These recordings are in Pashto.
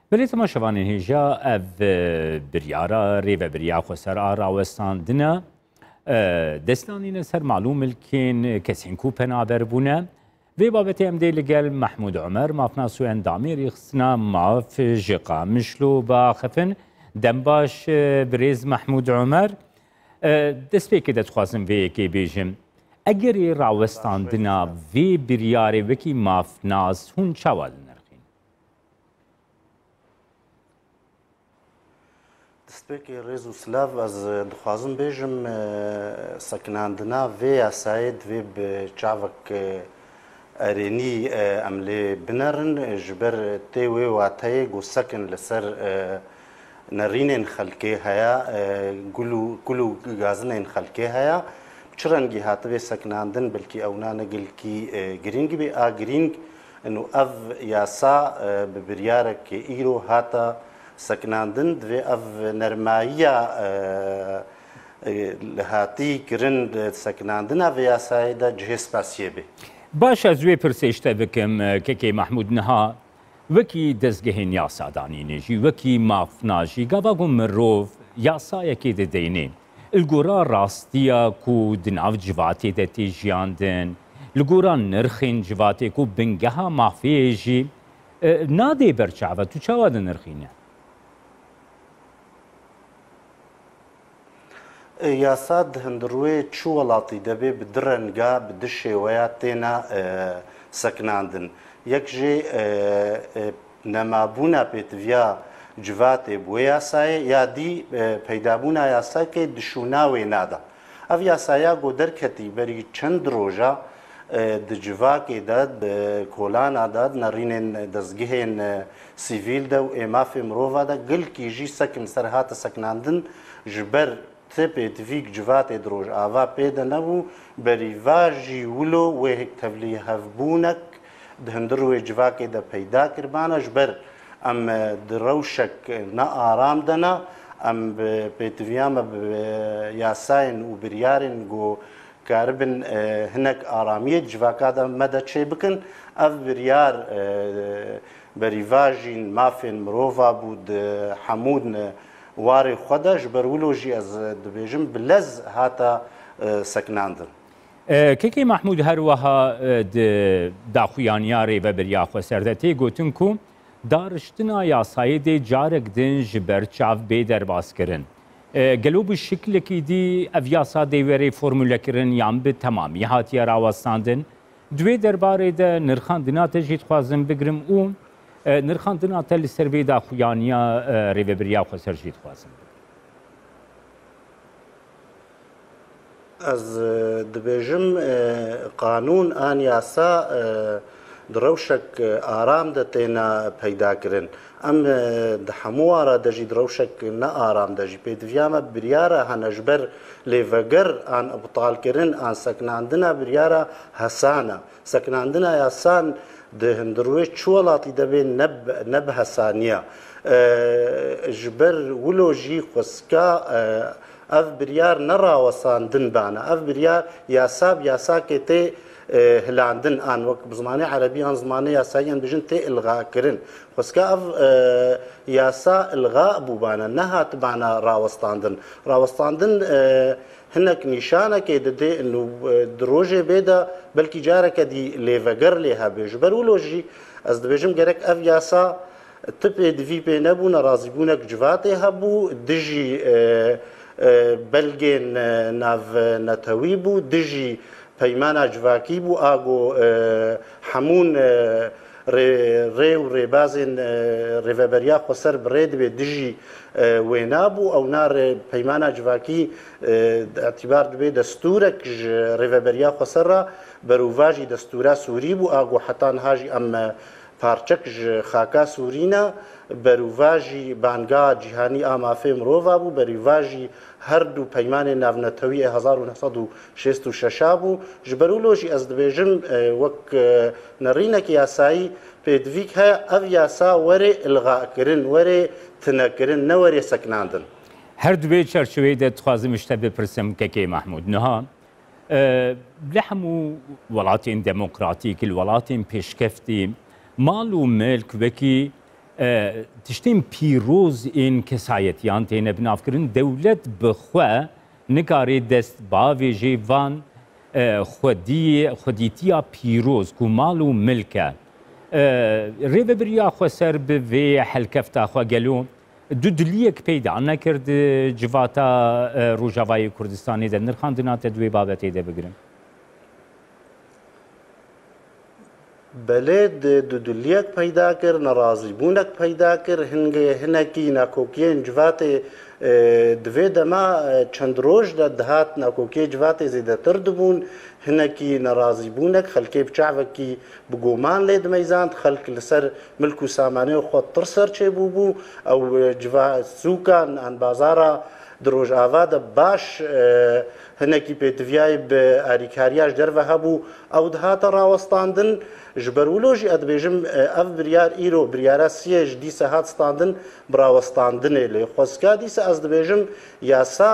بەێ تەماشەوانین هێژا ئەڤ بریارە ڕێڤە بریا خۆسەرا ڕاوەستاندنە دەستانینە سەر معلوملکێن کەسین و پەنابەر بوونە vê babetê em dê li gel Mehmûd Umer mafnasu endamêrî xistina maf ji qamişlo baxefin dembaş birêz Mehmûd Umer destpêkê de dixwazim vê yekê bêjim egerê rawestandina vê biryarê wekî mafnas hûn çawa li nirxîn destpêkê rêz û silav ez dixwazim bêjim sekinandina vê yasayê divê bi çavek erênî em lê binerin ji ber tê wê wateyê got sekin li ser nerînên xelkê heya gul û gazinên xelkê heya çi rengî hativê sekinandin belkî ew nane gelkî girîng bê a girîng û ev yasa bi biryarekê îro hata sekinandin divê ev nermayiya li hatî kirin sekinandina vê yasayê de cihê spasiyê bê. باش ez wê pirsêşte bikim kekê Mehmûd niha wekî dezgehên yasadanînê jî wekî mafna jî gava got mirov yasayekê didêne li gora rastiya ku di nav civatê de tê jiyandin li gora nirxên civatê ku bingeha mafiyê jî nadê berçava tu çawa dinirxîne Yasa di hundirwê çi welatî debe bi di renga bi di şêweya têna sekinandin. Yek jê nemabûna pêtiviya civatê bi wê yasayê ya dî peydabûna yasakê dişûna wê nada. Ev yasaya got derketî berî çend roja di civakê de di kolana de nerînên dezgehên sîvîl de û êmafê mirova de gelkî jî sekin ser hate sekinandin ji ber pêtivîk civatê di rojava pê de nebû berîva jî wilo wê tevlî hevbûnek di hundir wê civakê de peyda kirbane ji ber em di rewşek nearam de ne em bi pêtiviya me bi yasayên û biryarên got karibin hinek aramiyê civaka de me de çê bikin ev biryar berîva jîn mafên mirova bû di hemû warê xwe de ji ber wilo jî ez dibêjim bi lez hata sekinandin. Kekê Mehmûd her wiha di daxuyaniya rêveberiya xweser de tê gotin ku dariştina yasayê dê carek din ji ber çav bê derbaskirin. Gelo bi şiklekî dî ev yasa dê werê formûlekirin yan bi temamî hatiye rawestandin. Divê derbarê de nirxandina te jî dixwazim bigirim û nirxandina te li ser vê daxuyaniya rêveberiya xweser jî dixwazim. Ez dibêjim qanûn an yasa di rewşek aram de têne peydakirin. Em di hemû wara de jî di rewşek nearam de jî pêdiviya me biryara hene ji ber lêveger an ibtalkirin an sekinandina biryara hesana. Sekinandina yasan di hundirwê çi welatî debe ne bi hesaniya. Ji ber wilo jî xweska ev biryar nerawestandin bane. Ev biryar yasa yasakê tê hilandin an wek bi zimanê erebî an zimanê yasayî em dijin tê ilgakirin. Xweska ev yasa ilga bû bane nehat bane rawestandin. Rawestandin hinek nîşanekê dide di rojê bê de belkî careke dî lêveger lê hebe. Ji ber wilo jî ez dibêjim gerek ev yasa ti pêdivî pê nebû nerazîbûnek civatê hebû dijî belgên navnetewî bû dijî peymana civakî bû ago hemûn rê û rêbazên rêveberiya xweser bi rê dibe dijî wê nabû ew nare peymana civakî etîbar dibe destûrek ji rêveberiya xweser ra berûva jî destûra Sûrî bû ago heta niha jî em parçek ji xaka Sûrî ne berûva jî banga cîhanî a mafê mirova bû berîva jî her du peymanên navnetewî 1966 bû ji ber wilo jî ez dibêjim wek nerînekî yasayî pêdivîk heye ev yasa werê ilgakirin werê tinekirin ne werê sekinandin. Her divê çerçeveyê de dixwazim ji te bipirsim kekê Mehmûd niha li hemû welatên demokratîk li welatên pêşkeftî mal û milk wekî تشتیم پیروز این کسایتیان تینه بنافکرین دولت بخوا نکاری دست باوی جیوان خودیتیا پیروز کو مال و ملکه ریو بریا خو سر به حلکفتا خو گلو دو دلیک پیدا نکرد جواتا روجاوای کردستانی ده نرخاندنا تدوی بابتی ده بگیرم بلد دودلیک پیدا کر ناراضی بونک پیدا کر هنگی ناکوکین جوات دوی دما چند روز دهات ناکوکی جوات زیده تر دبون هنگی ناراضی بونک خلکی بچعوکی بگومان لید میزاند خلک لسر ملک و سامانه خود ترسر چه بو او جوات سوکان ان بازارا دروج آواد باش هنگی پیتویای به آریکاریاش در و هبو او دهات راوستاندن جبرولوجی ادبیجم اف بریار ایرو بریارا سیج دیسه هات ستاندن براوستاندن لی خوزکا دیسه از دبیجم یاسا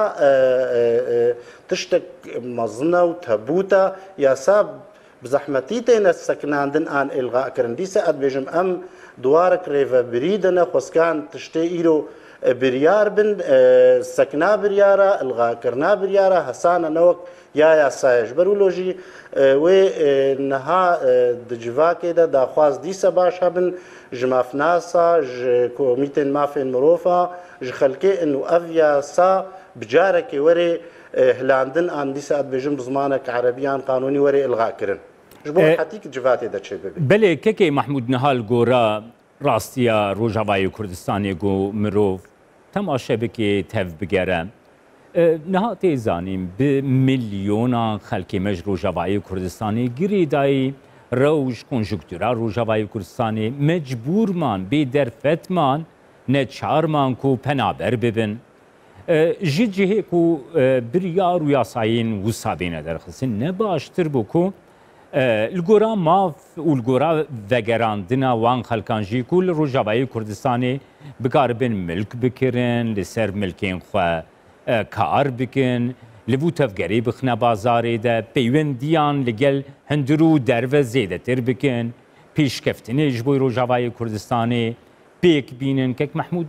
تشتک مزنه و تبوتا یاسا بزحمتی تین سکناندن آن الغاء کرن دیسه ادبیجم ام دوارک ریفا بریدن خوزکان تشتی ایرو بريار بن سكنا بريارة الغاء كرنا بريارة حسانا نوك يا سايج برولوجي و نها دجوا كده دا خواز دي سباش هبن جماف ناسا كوميتين مافين مروفا خلكي انه افيا سا بجارك وري هلاندن ان دي ساعت بجم بزمانك عربيان قانوني وري الغاء كرن جبو حتيك جواتي دا تشي بلي كيكي محمود نهال غورا راستيا روجاوای کردستانی گو مروف تماشا بکی تف بگرم نها تیزانیم به میلیون خلکی مج روجاوای کردستانی گریدای روش کنجکتورا روجاوای کردستانی مجبور من بی درفت من نه چار من کو پنابر ببن جیجه کو بریار و یاساین و سابینه درخصین نباشتر بکو الگورا ماف والگورا وگراندنا وان خلکانجی کل روجاوای کردستانی بکاربن ملک بکرن لسر ملکین خو کار بکن لبو تفگری بخنا بازاری ده پیوندیان لگل هندرو درو زیده تر بکن پیشکفتنی جبوی روجاوای کردستانی بیک بینن که محمود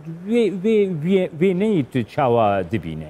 وی نیت چاوا دبینه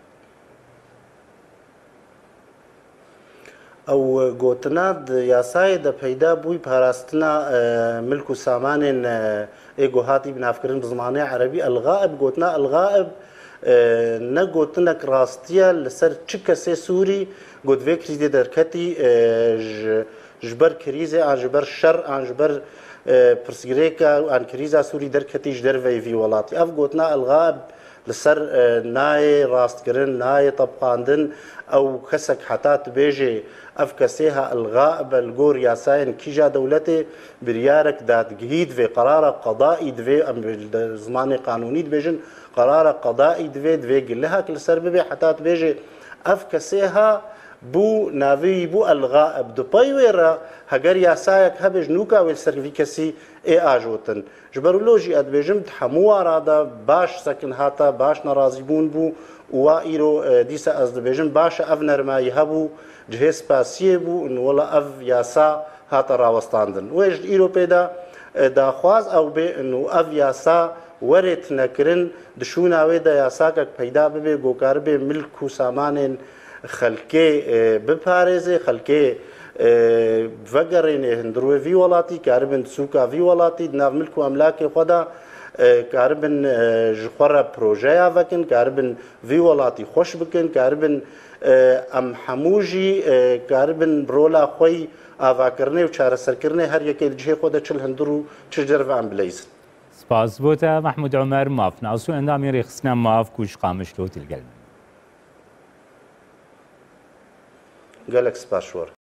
او گوتنا یاسای د پیدا بوی پاراستنا ملک و سامان ایگو هاتی بنافکرین بزمانه عربی الغائب گوتنا الغائب نگوتنا کراستیا لسر چه کسی سوری گوت وی کریزی درکتی جبر کریزه آن جبر شر آن جبر پرسگریکا آن کریزا سوری درکتی جدر وی ولاتی اف گوتنا الغائب لسر ناي راستكرن ناي طبقاندن او كسك حتات بيجي افكسيها الغائب الجور ياساين كيجا دولتي بريارك داد جهيد في قرار قضائي دفي ام زماني قانوني بيجن قرار قضائي دفي قلها كل سرببي حتات بيجي افكسيها بو ناوی بو الغائب دو پایویرا هگر یاسایک هبج نوکا ویل سرفیکسی ای آجوتن جبرولوجی ادبیجم تحمو رادا باش سکن هاتا باش نرازی بون بو و ایرو دیسا از دبیجم باش اف نرمایی هبو جهز پاسیه بو ان ولا اف یاسا هاتا راوستاندن ویج ایرو پیدا داخواز او به انو اف یاسا ورت نکرن دشوناوی دا یاساکک پیدا ببه گوکار به ملک و سامانین خلکی بپارێزێ خەلکێ بڤەگەڕێنێ هەندروێ ڤی وڵاتی کاربن سووکا ڤی وڵاتی ناو ملک و ئەملاکی خۆدا کاربن ji xwe re projeya vekin karibin vî welatî xweş bikin karibin em hemû jî karibin rola xwe yî avakirinê û çareserkirinê her yekê li cihê xwe de çil hindir û çi cerve em bileyzin. Spas bo te Mahmud Ömer maf nasu endamê rêxistina maf ku ji Qamişlo tilgel. Gelek spas şor.